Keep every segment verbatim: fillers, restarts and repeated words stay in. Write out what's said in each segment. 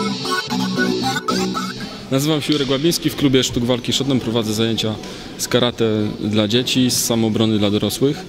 Nazywam się Jurek Łabiński, w klubie sztuk walki Szotnem prowadzę zajęcia z karate dla dzieci, z samoobrony dla dorosłych.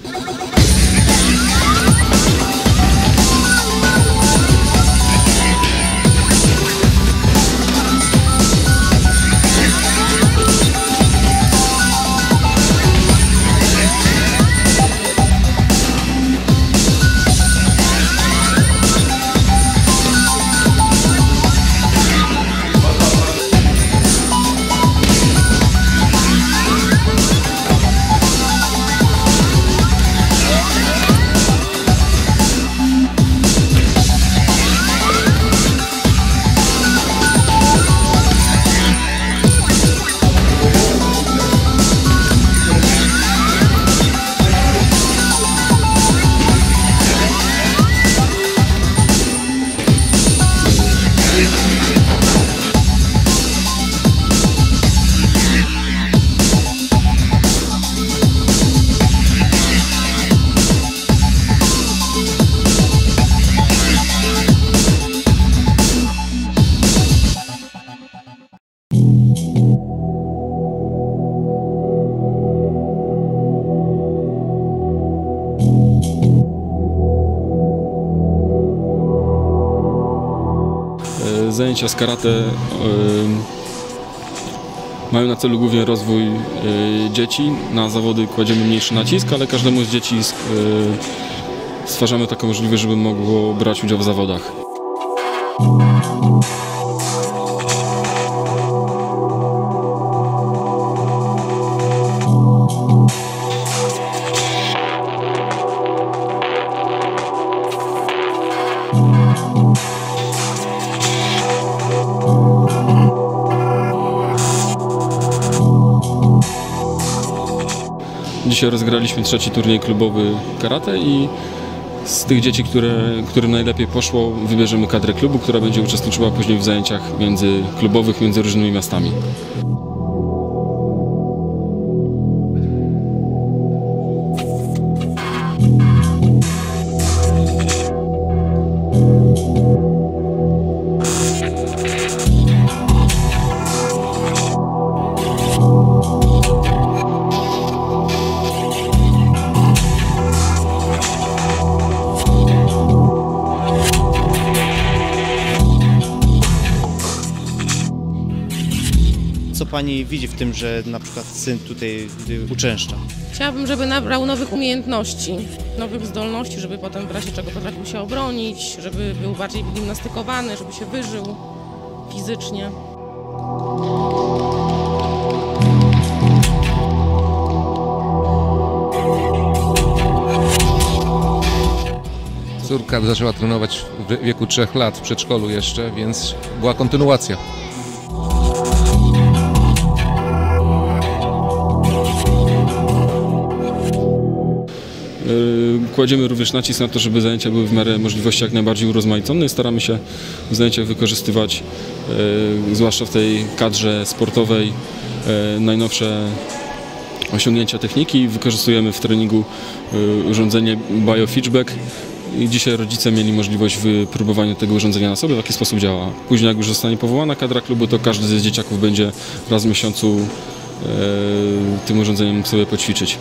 Zajęcia z karate y, mają na celu głównie rozwój y, dzieci. Na zawody kładziemy mniejszy nacisk, ale każdemu z dzieci y, stwarzamy taką możliwość, żeby mogło brać udział w zawodach. Dzisiaj rozgraliśmy trzeci turniej klubowy karate i z tych dzieci, które, którym najlepiej poszło, wybierzemy kadrę klubu, która będzie uczestniczyła później w zajęciach międzyklubowych między różnymi miastami. Co Pani widzi w tym, że na przykład syn tutaj uczęszcza? Chciałabym, żeby nabrał nowych umiejętności, nowych zdolności, żeby potem w razie czego potrafił się obronić, żeby był bardziej wygimnastykowany, żeby się wyżył fizycznie. Córka zaczęła trenować w wieku trzech lat w przedszkolu jeszcze, więc była kontynuacja. Kładziemy również nacisk na to, żeby zajęcia były w miarę możliwości jak najbardziej urozmaicone. Staramy się w zajęciach wykorzystywać, e, zwłaszcza w tej kadrze sportowej, e, najnowsze osiągnięcia techniki. Wykorzystujemy w treningu e, urządzenie biofeedback i dzisiaj rodzice mieli możliwość wypróbowania tego urządzenia na sobie, w jaki sposób działa. Później jak już zostanie powołana kadra klubu, to każdy z dzieciaków będzie raz w miesiącu e, tym urządzeniem mógł sobie poćwiczyć.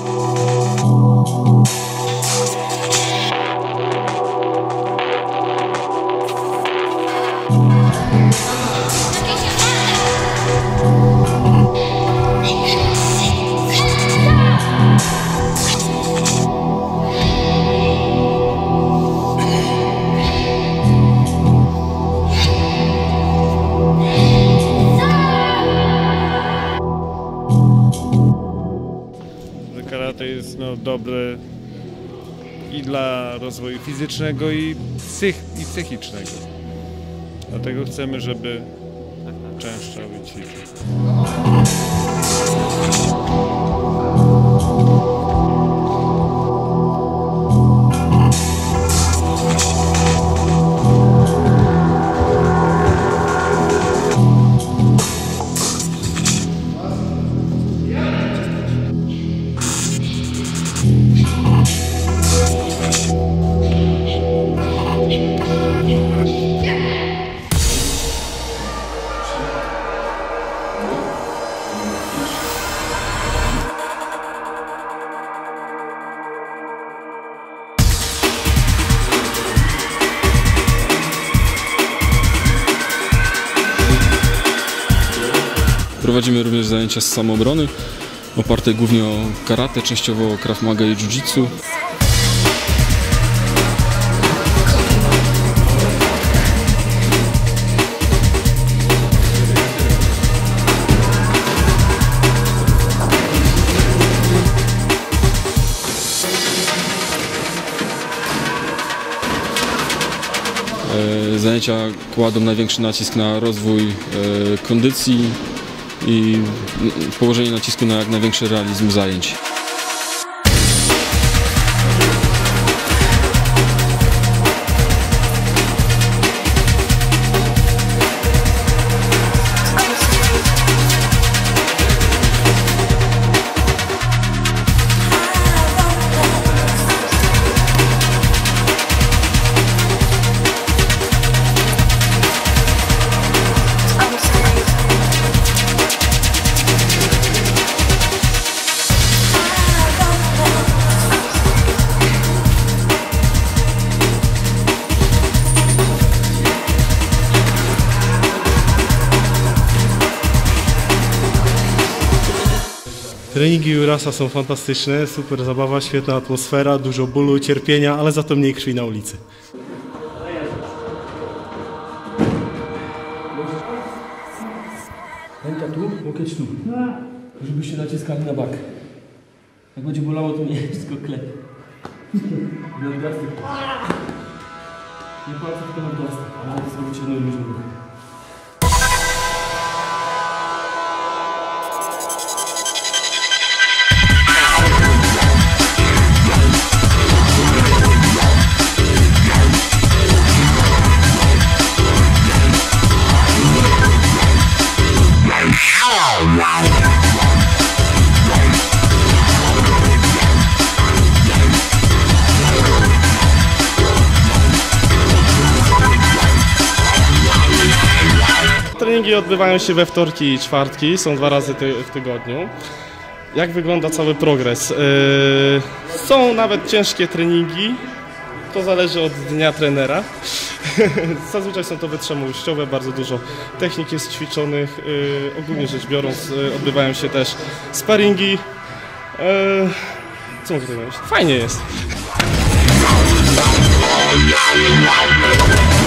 Karate jest no, dobre i dla rozwoju fizycznego i, psych, i psychicznego. Dlatego chcemy, żeby częściej ćwiczyć. Prowadzimy również zajęcia z samoobrony, oparte głównie o karate, częściowo o Krav Maga i Jiu-Jitsu. Zajęcia kładą największy nacisk na rozwój kondycji i położenie nacisku na jak największy realizm zajęć. Treningi Jurasa są fantastyczne, super zabawa, świetna atmosfera, dużo bólu, cierpienia, ale za to mniej krwi na ulicy. Ręka tu, łokieć tu, żebyście naciskali na bak. Jak będzie bolało, to nie wszystko klep. Nadgarstek. Nie palce, tylko nadgarstek, ale zrobicie jedno luźne. Treningi odbywają się we wtorki i czwartki, są dwa razy ty w tygodniu. Jak wygląda cały progres? Yy, są nawet ciężkie treningi, to zależy od dnia trenera. Zazwyczaj są to wytrzymałościowe, bardzo dużo technik jest ćwiczonych. Yy, ogólnie rzecz biorąc, yy, odbywają się też sparingi. Yy, co mogę powiedzieć? Fajnie jest.